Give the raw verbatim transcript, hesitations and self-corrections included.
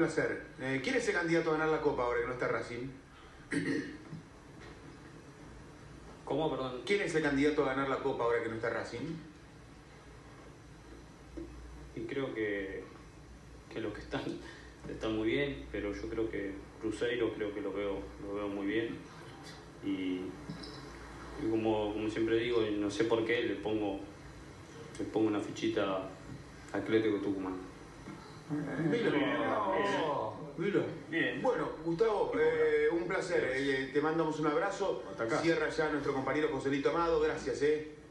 placer. Eh, ¿Quién es el candidato a ganar la Copa ahora que no está Racing? ¿Cómo, perdón? ¿Quién es el candidato a ganar la Copa ahora que no está Racing? Y creo que, que los que están están muy bien, pero yo creo que Cruzeiro creo que lo veo, lo veo muy bien. Y, y como, como siempre digo, y no sé por qué, le pongo, le pongo una fichita a Atlético Tucumán. Milo. Milo. Bien. Bueno, Gustavo, eh, un placer. Eh, te mandamos un abrazo. Hasta acá. Cierra ya nuestro compañero Joselito Amado. Gracias, eh.